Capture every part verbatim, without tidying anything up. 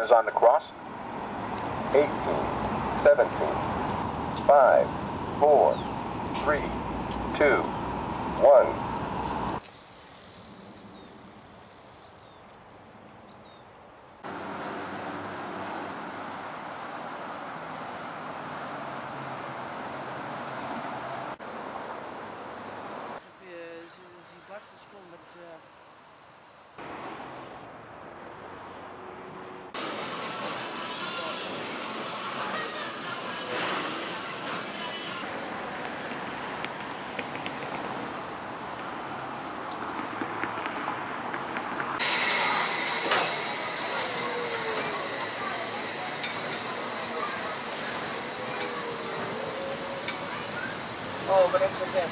partners on the cross. eighteen, seventeen, five, four, three, two, one. Oh, but it's with him.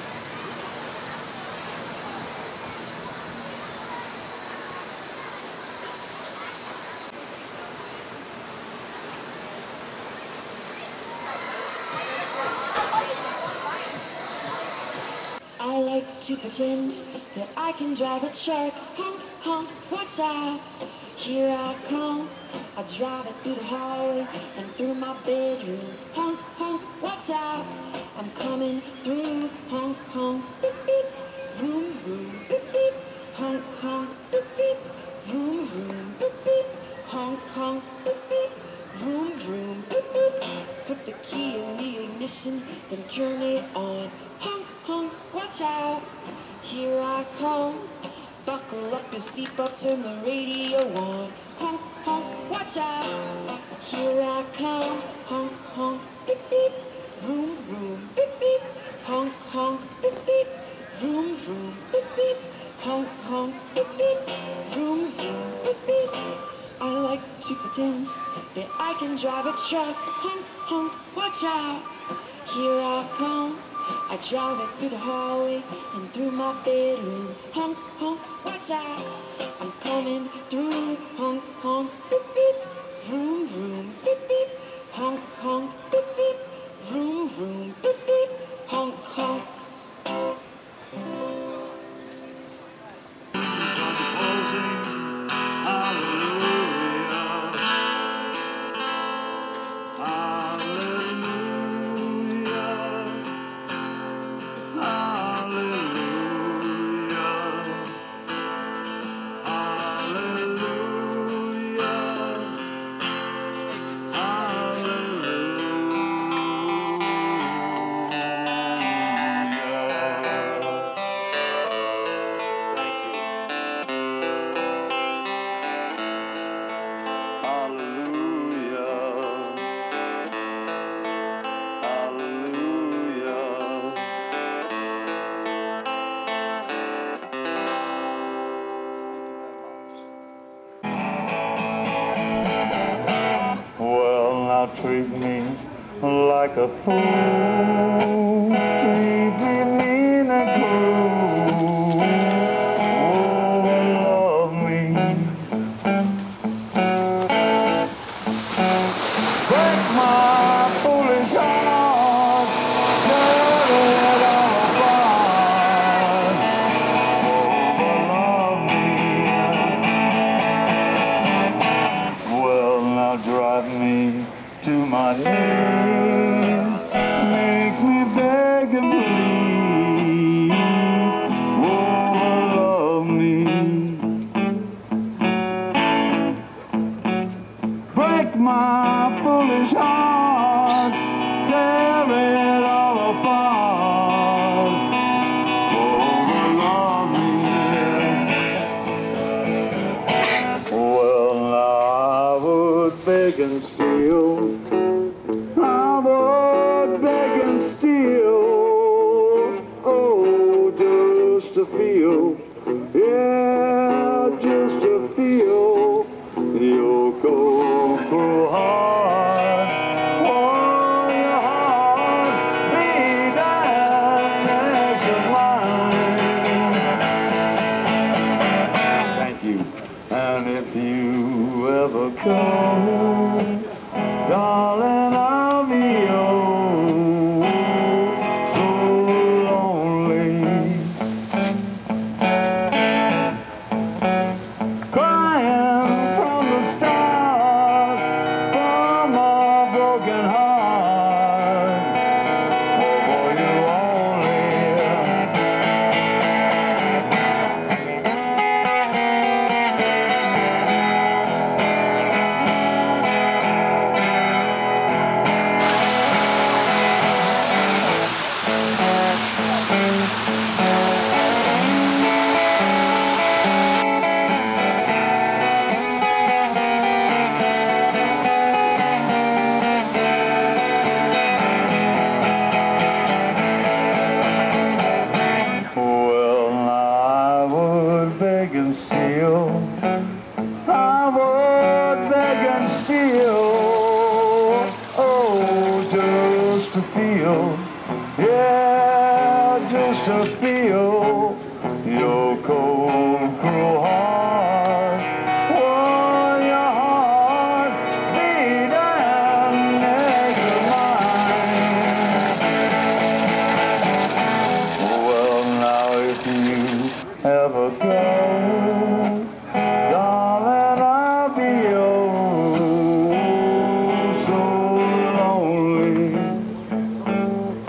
I like to pretend that I can drive a truck. Honk, honk, watch out. Here I come. I drive it through the hallway and through my bedroom. Honk, honk, watch out. I'm coming through. Honk, honk, beep, beep. Vroom, vroom, beep, beep. Honk, honk, beep, beep. Vroom, vroom, beep, beep. Honk, honk, beep, beep. Vroom, vroom, beep, beep. Put the key in the ignition, then turn it on. Honk, honk, watch out. Here I come. Buckle up your seatbelt, turn the radio on. Honk, honk, watch out. Here I come. Honk, honk, beep, beep. Vroom, vroom, beep, beep. Honk, honk, beep, beep. Vroom, vroom, beep, beep. Honk, honk, beep, beep. Vroom, vroom, beep, beep. I like to pretend that I can drive a truck. Honk, honk, watch out. Here I come. I drive it through the hallway and through my bedroom. Honk, honk, watch out. I'm coming through. Honk, honk, beep, beep. Vroom, vroom, beep, beep. Honk, honk, beep, beep. Vroom, vroom, beep, beep. Honk, honk. Treat me like a fool, treat me mean and cruel, oh, love me. Break my foolish heart, tear it all apart, oh, love me. Well, now drive me to my knees, make me beg and plead, oh, love me. Break my foolish heart, tear it all apart, oh, love me. Well, now I would beg and steal, I would beg and steal, oh, just to feel, yeah, just to feel your cold heart, oh, your heart beat next to mine. Thank you. And if you ever come, darling, I'll be oh, so lonely. feel, yeah, just to feel your cold, cruel heart. Oh, your heart beat and next to mine. Well, now if you ever go, darling, I'll be oh so lonely.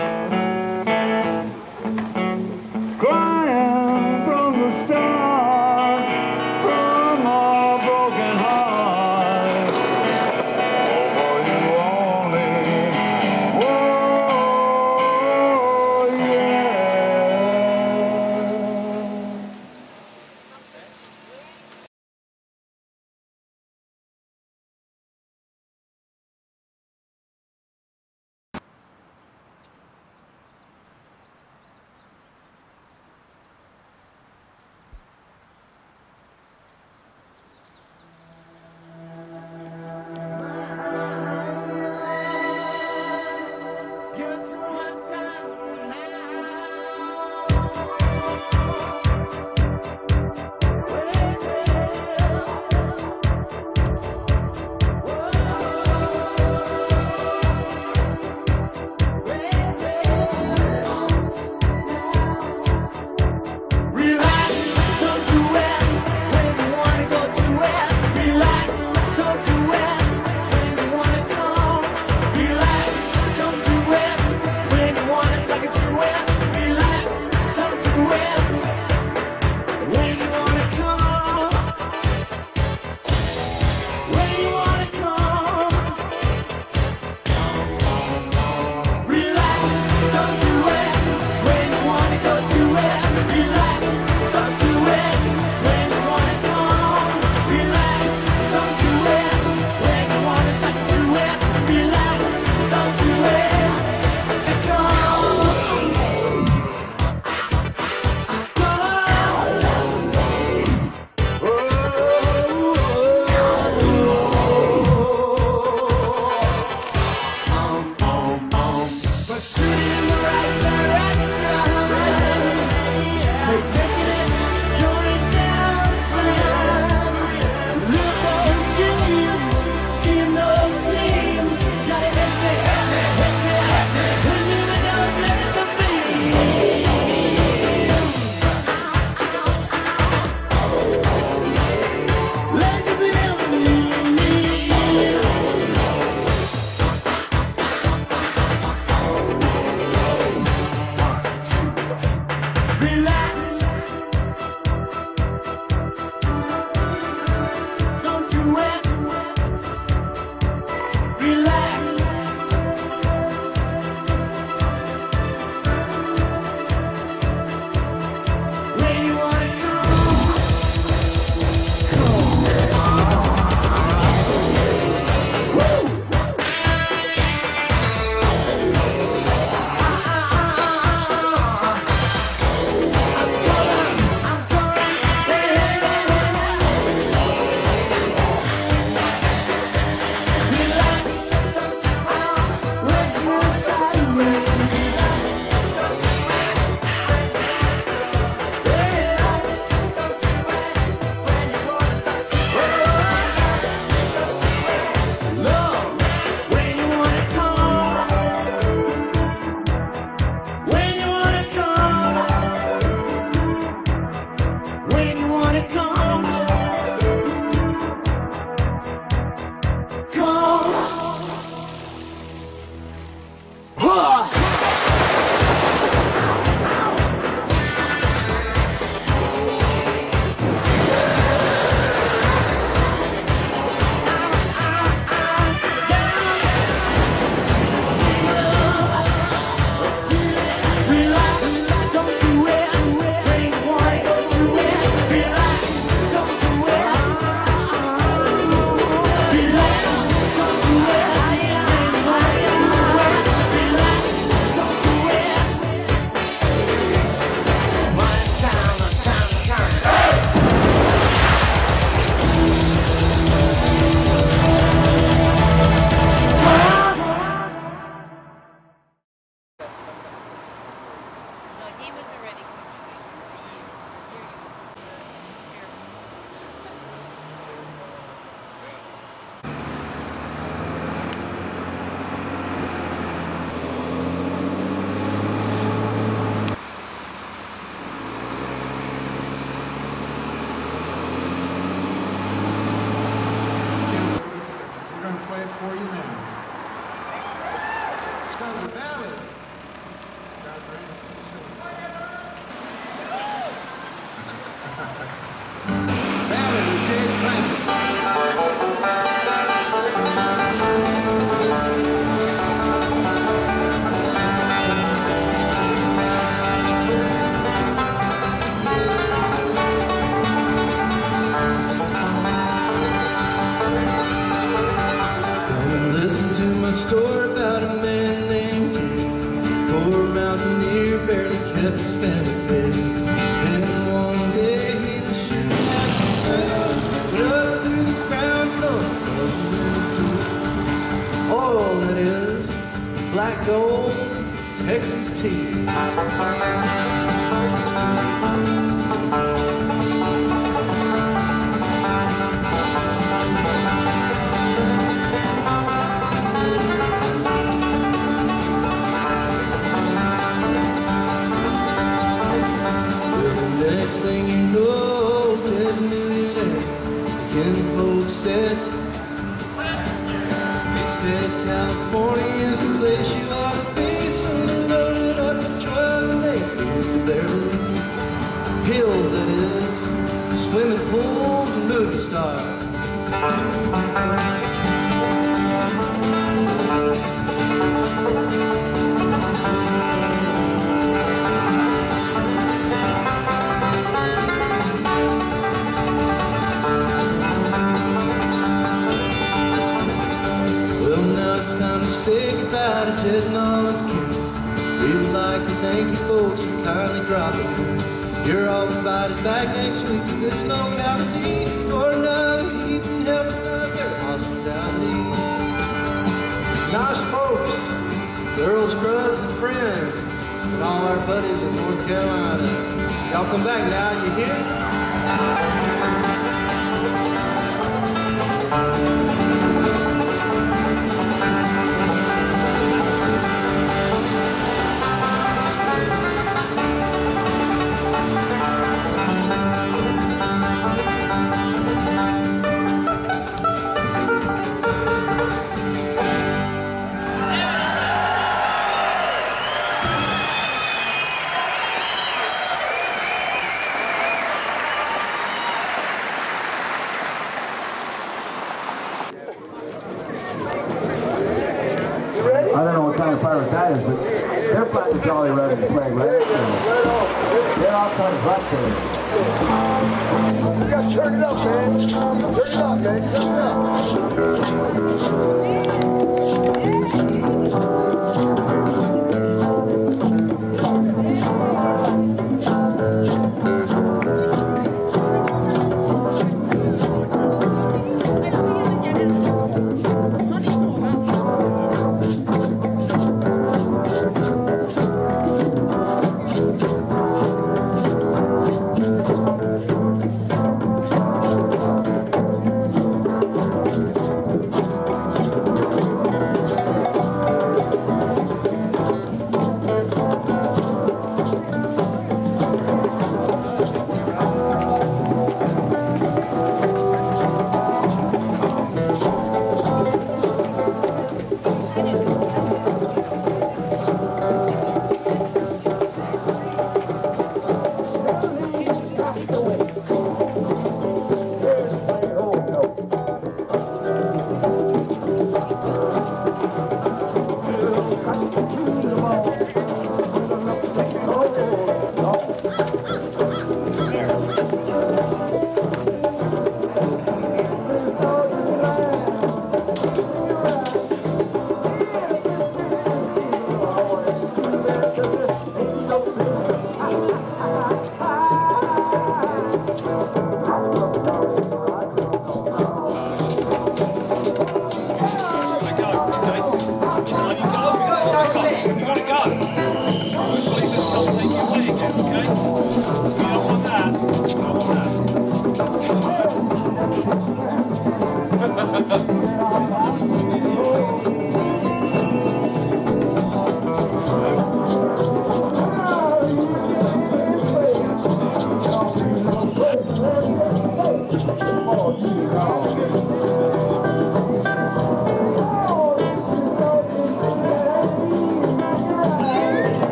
Story about a man named Jim, poor mountaineer, barely kept his family fed. And one day he was shooting at some bird, but up through the ground floor, oil that is, black gold, Texas tea. Next thing you know, Jed's a millionaire. Ken folks said, they said California is the place you ought to be. So they loaded up the truck and they flew there. Hills, that is, swimming pools and movie stars. Time to say goodbye to Jed and all his kin. We would like to thank you folks for kindly dropping in. You're all invited back next week to this locality for another heat and help another hospitality. Nice folks, it's Earl Scruggs and friends, and all our buddies in North Carolina. Y'all come back now, you hear? I don't know what kind of pirate that is, but they're fighting jolly ready to play, right? They're all kind of black players. You guys turn it up, man. Turn it up, man.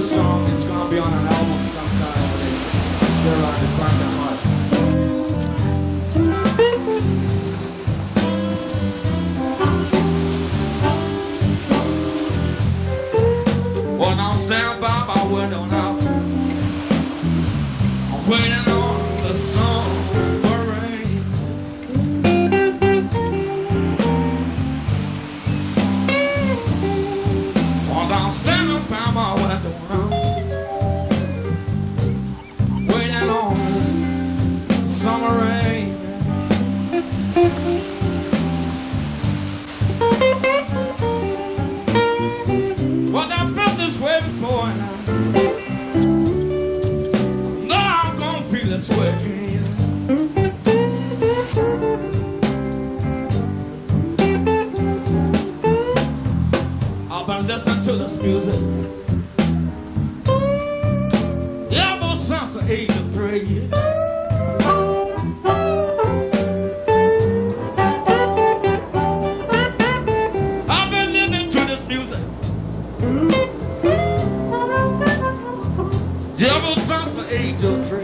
song. It's gonna be on an album sometime when they get around to find that much. Well, now stand by my window now. I'm waiting on the summer rain. Well, now stand up by my window now. Waiting on the summer rain. Well, I felt this way before, and I know I'm gonna feel this way. I've been listening to this music, yeah, ever since the age of three. I've been listening to this music ever since the age of three.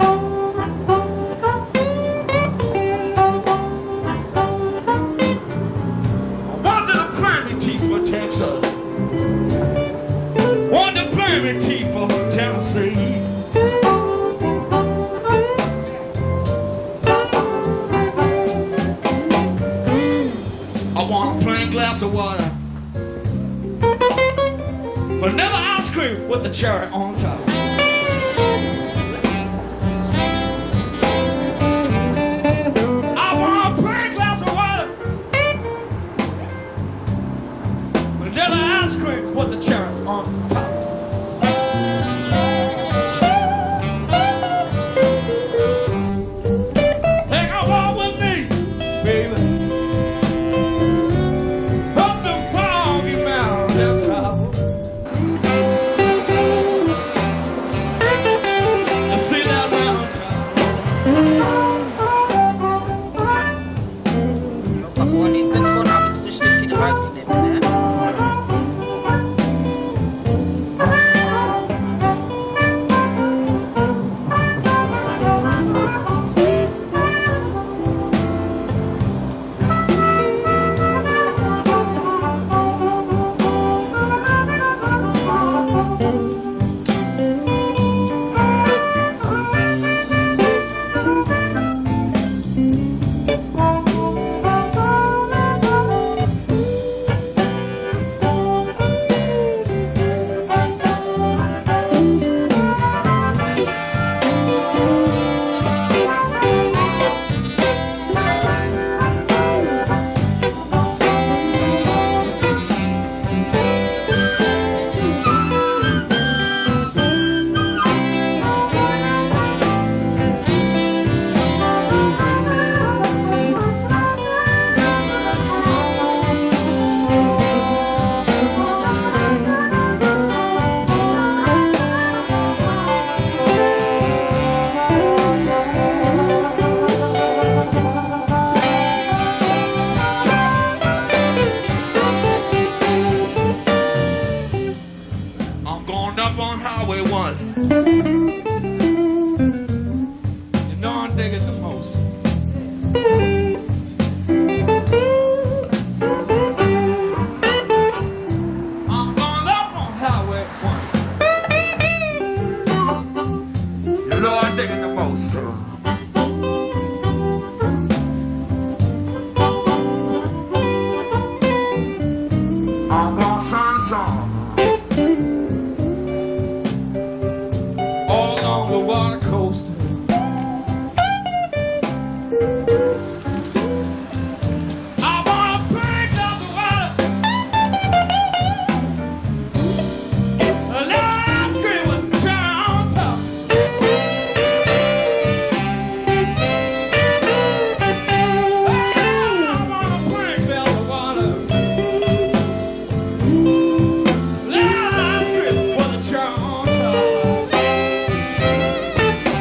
I wanted to plant me teeth for Texas. Wanted to plant me teeth for Tennessee. I want a plain glass of water, vanilla ice cream with the cherry on top. I want a plain glass of water, vanilla ice cream with the cherry on top. Take a walk with me, baby, up the foggy mountain top. Gewoon, je kunt gewoon af en toe een stukje eruit knippen, hè? I'm going up on Highway one. You know I dig it the most. I'm going up on Highway one. You know I dig it the most. I'm gonna sing a song all along the water coast. I want a big glass of water, a little ice cream with cherry on top. I want a big glass of water, little ice cream with a cherry on top.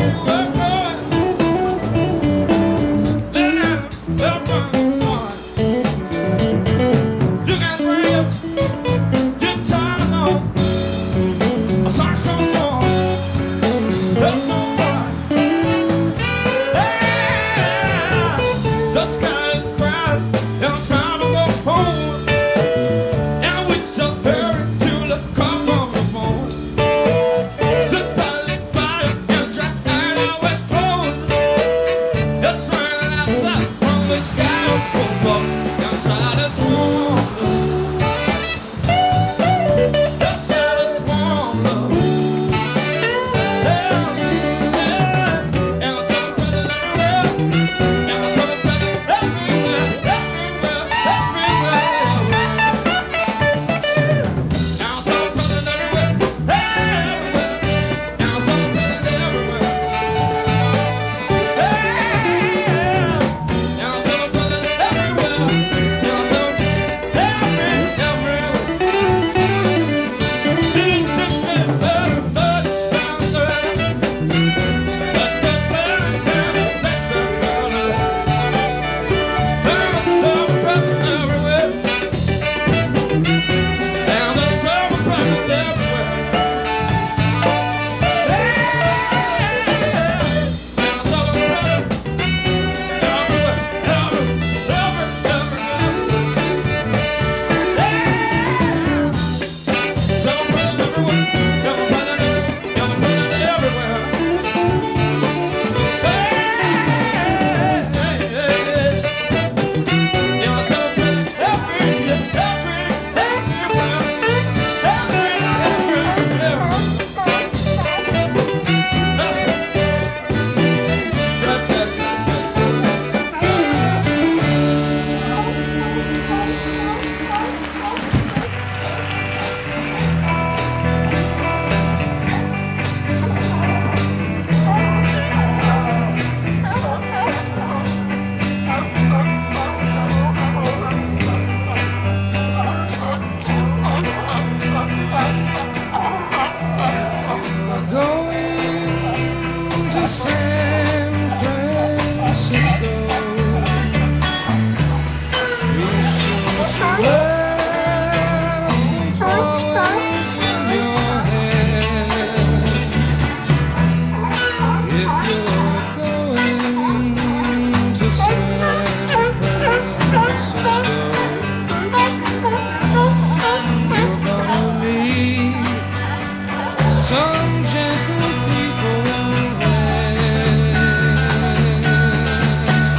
gentle people there.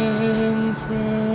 and friends.